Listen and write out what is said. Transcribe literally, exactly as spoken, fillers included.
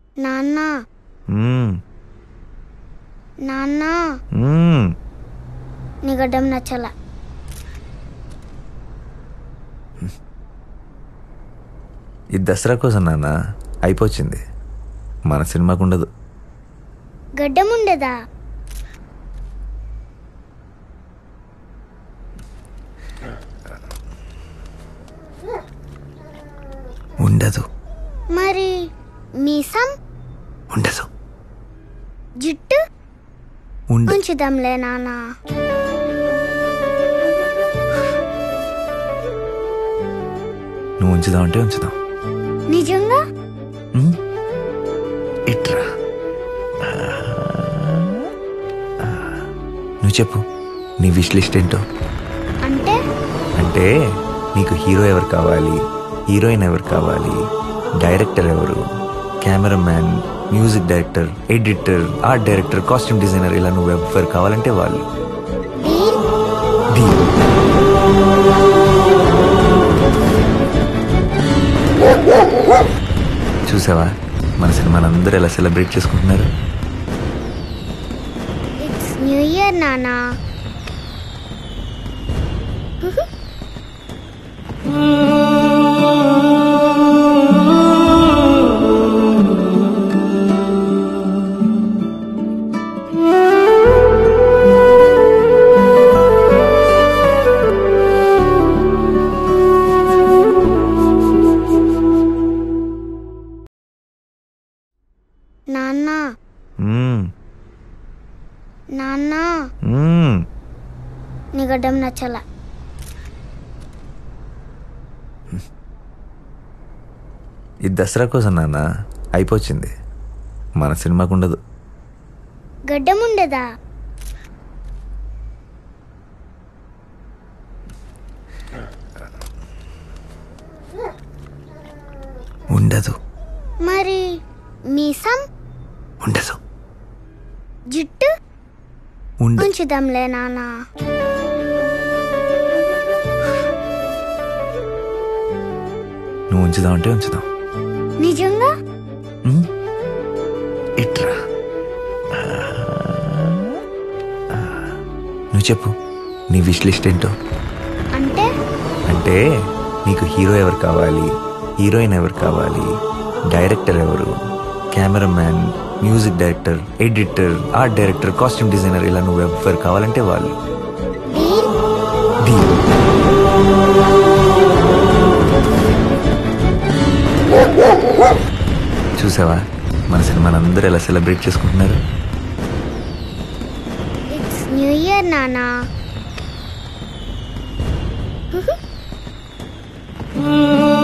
నాన్న నాన్న నీ గడ్డం నచ్చలా. ఇది దసరా కోసం నాన్న, అయిపోయింది. మన సినిమాకు ఉండదు. గడ్డం ఉండదా? ఉండదు. మరి మీసం ఉండదు. జుట్టు ఉంచుదాంలే నాన్న. నువ్వు ఉంచుదాం అంటే ఉంచుదాం. నిజంగా? ఇట్రా, నువ్వు చెప్పు నీ విష్ లిస్ట్ ఏంటో. అంటే అంటే నీకు హీరో ఎవరు కావాలి, హీరోయిన్ ఎవరు కావాలి, డైరెక్టర్ ఎవరు, cameraman, music director, editor, art director, costume designer, ఇలా నువ్వు ఎవరు కావాలంటే వాళ్ళు. చూసావా మన సినిమాని అందరూ ఎలా సెలబ్రేట్ చేసుకుంటున్నారు? ఇట్స్ న్యూ ఇయర్ నానా. నాన్న నాన్న నీ గడ్డం నచ్చలా. ఇది దసరా కోసం నాన్న, అయిపోయింది. మన సినిమాకు ఉండదు. గడ్డం ఉండదా? ఉండదు. మరి మీసం ఉండదు. జుట్టు ఉంచుదాంలే నాన్న. నువ్వు ఉంచుదాం అంటే ఉంచుదాం. నిజంగా? ఇట్రా, నువ్వు చెప్పు నీ విష్ లిస్ట్ ఏంటో. అంటే అంటే నీకు హీరో ఎవరు కావాలి, హీరోయిన్ ఎవరు కావాలి, డైరెక్టర్ ఎవరు, cameraman, music director, editor, art director, costume designer, ఇలా నువ్వు ఎవరు కావాలంటే వాళ్ళు. చూసావా మన సినిమాని అందరూ ఎలా సెలబ్రేట్ చేసుకుంటున్నారు? ఇట్స్ న్యూ ఇయర్ నానా. Mm-hmm.